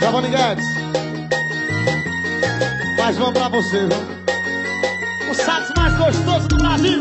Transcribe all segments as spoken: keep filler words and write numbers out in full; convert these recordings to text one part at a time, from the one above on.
Giovanni Guedes. Mais uma pra você, viu? O sax mais gostoso do Brasil.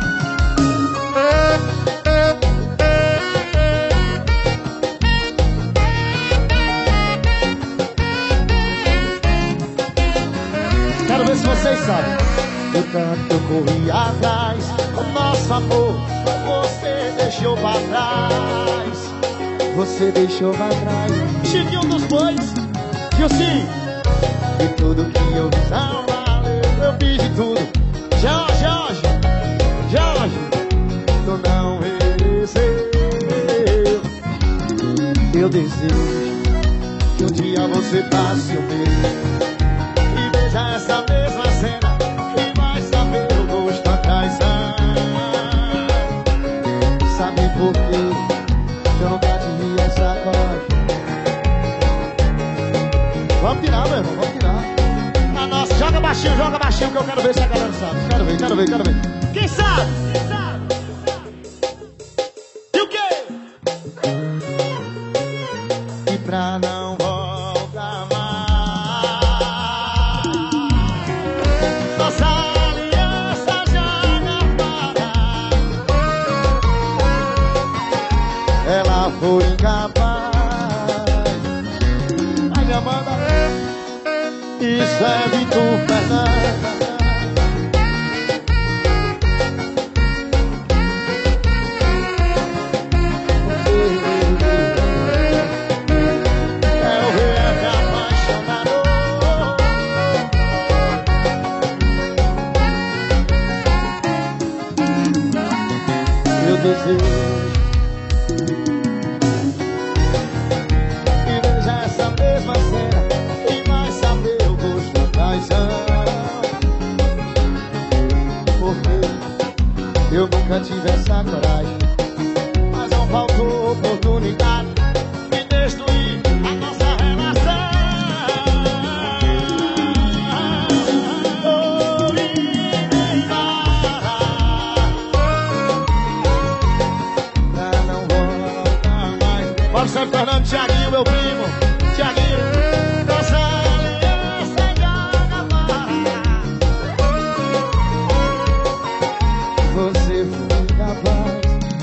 Quero ver se vocês sabem. O tanto eu corri atrás, o nosso amor você deixou pra trás. Você deixou pra trás. Chiquinho dos Bois, Gilcinho. E tudo que eu fiz não valeu. Eu fiz de tudo. Jorge, Jorge, Jorge, tu não mereceu. Eu desejo que um dia você passe o meu e veja essa mesma cena e vai saber o gosto da traição. Sabe por quê? Eu nunca tive essa coragem. Vamos tirar, meu irmão, vamos tirar. A nossa, joga baixinho, joga baixinho que eu quero ver se a galera sabe. Quero ver, quero ver, quero ver. Quem sabe? Quem sabe? E o quê? E pra não voltar mais, nossa aliança joga fora. Ela foi incapaz. Ai, minha Amanda. Isso é Vitor Fernandes. É o rei apaixonado. Eu desejo e veja essa mesma cena e vai saber o gosto da traição. Porque eu nunca tive essa coragem, mas não faltou oportunidade de destruir a nossa relação. Oh, e pra não voltar mais. Paulo Santo Fernando, Thiaguinho, meu primo. Thiaguinho. Nossa aliança joga fora. Você foi capaz.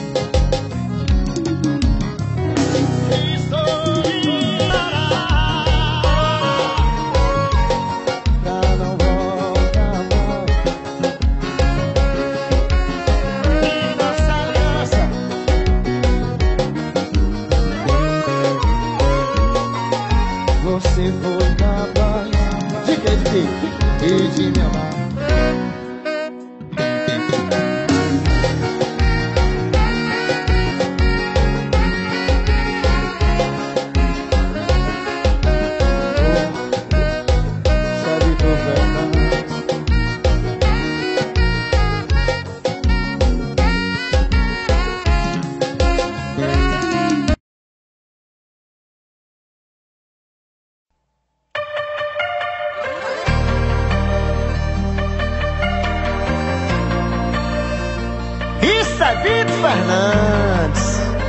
Estou indo pra não voltar mais. E nossa aliança você foi capaz de que, de que, e de me amar. Sabe do Fernandes. Isso é Vitor Fernandes.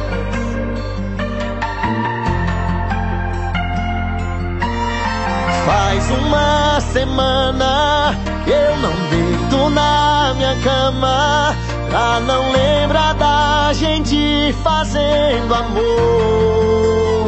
Faz uma semana que eu não deito na minha cama pra não lembrar da gente fazendo amor.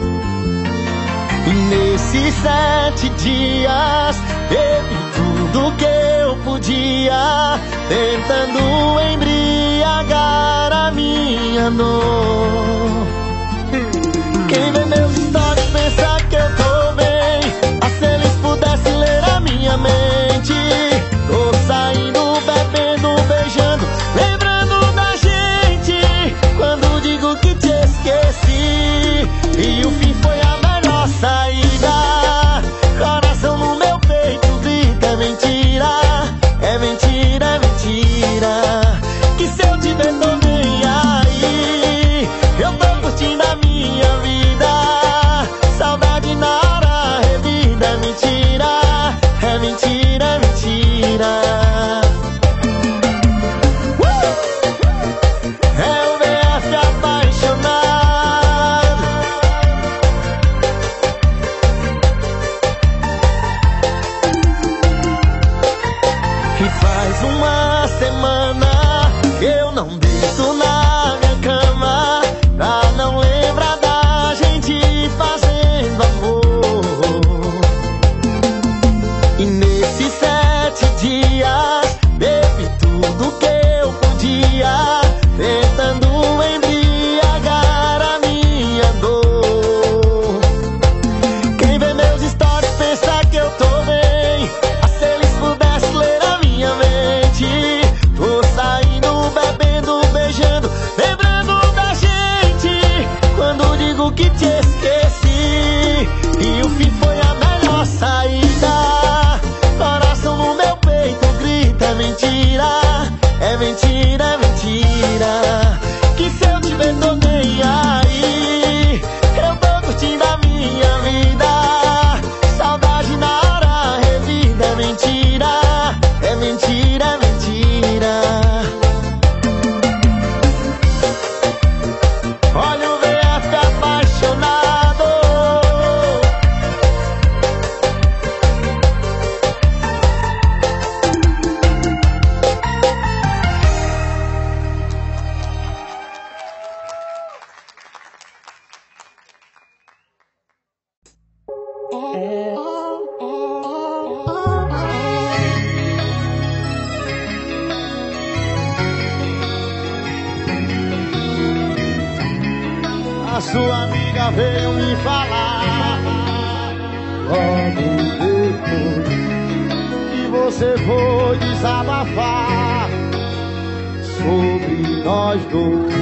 E nesses sete dias bebi tudo que eu podia, tentando embriagar a minha dor. Quem vê meus stories pensa que eu tô bem, mas se eles pudessem ler a minha mente, tô saindo, bebendo, beijando, lembrando da gente, quando digo que te esqueci. E o fim foi a melhor saída. Coração no meu peito grita, é mentira, é mentira, é mentira, que se eu te ver tô bem aí. A sua amiga veio me falar logo depois que você foi desabafar sobre nós dois.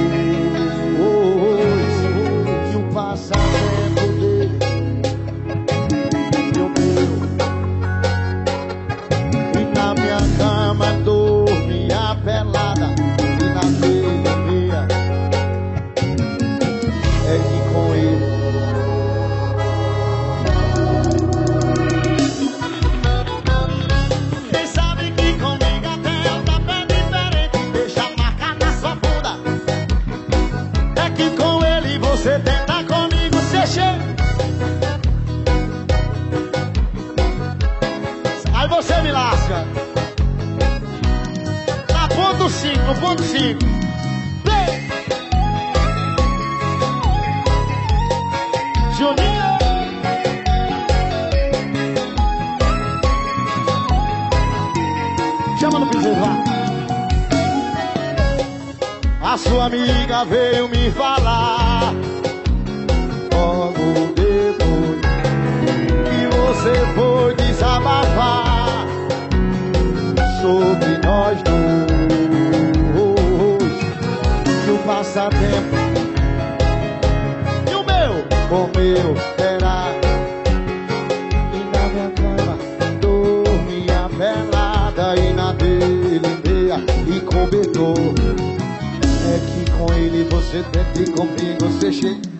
E o passatempo dele meu meu. E na minha cama dormia pelada. E na meia meia é que com ele quem sabe que comigo até eu tá bem diferente. Deixa a marca na sua bunda. É que com ele você tenta, comigo você chega. Aí você me lasca. Na ponto cinco, ponto cinco. Juninho. Chama no piseiro, vá. A sua amiga veio me falar logo depois que você foi desabafar sobre nós dois. E o passatempo e o meu, o meu era. E na minha cama dormia pelada. E na dele meia e cobertor. É que com ele você tenta e comigo você chega.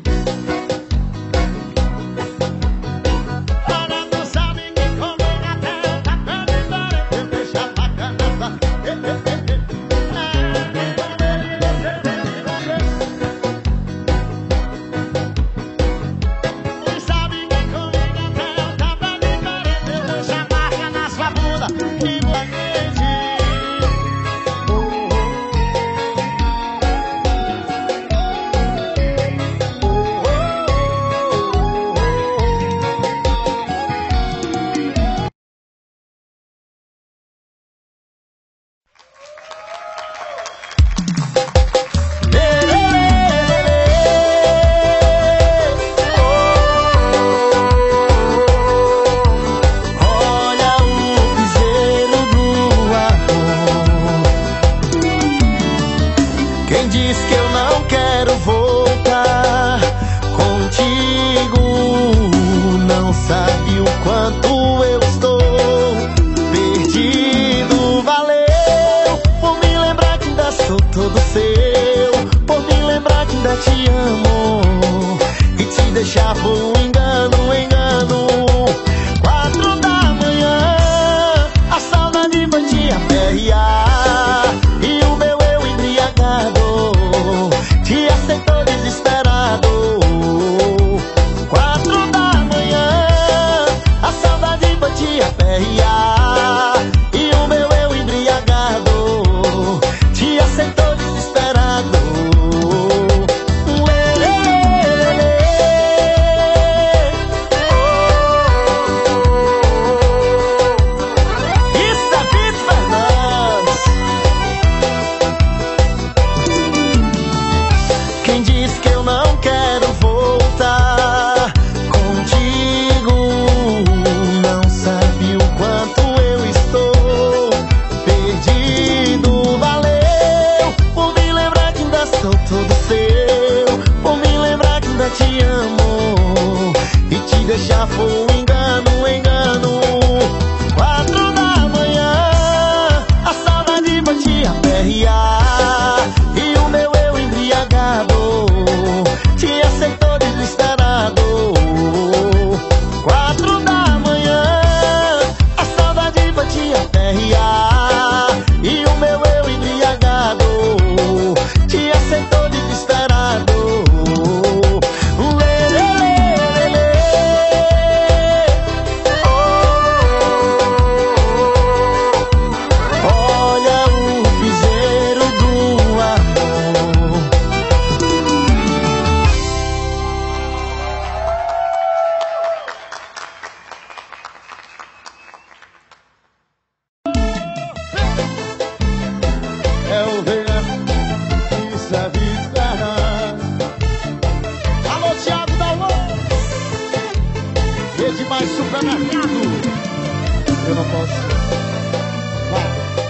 mercado. Eu não posso. Vai.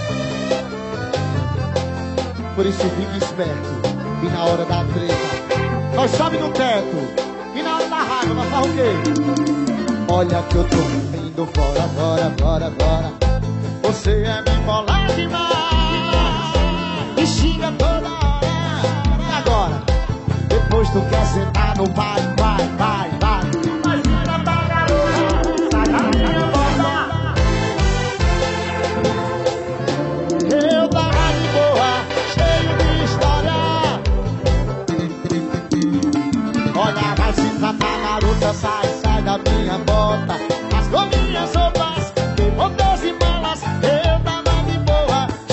Por isso fique esperto. E na hora da treta nós sobe no teto. E na hora da raiva nós faz o quê? Olha que eu tô indo fora, agora, agora, agora. Você é bipolar demais. Me xinga toda hora. E agora? Depois tu quer sentar no baile.